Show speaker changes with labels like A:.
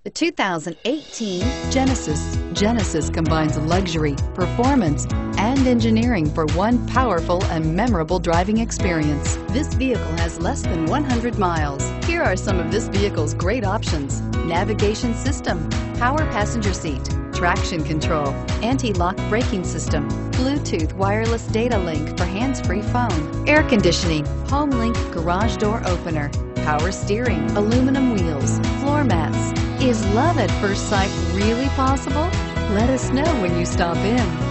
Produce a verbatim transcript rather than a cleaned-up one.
A: The two thousand eighteen Genesis. Genesis combines luxury, performance, and engineering for one powerful and memorable driving experience. This vehicle has less than one hundred miles. Here are some of this vehicle's great options: navigation system, power passenger seat, traction control, anti-lock braking system, Bluetooth wireless data link for hands-free phone, air conditioning, home link garage door opener, power steering, aluminum wheels, floor mats. Is love at first sight really possible? Let us know when you stop in.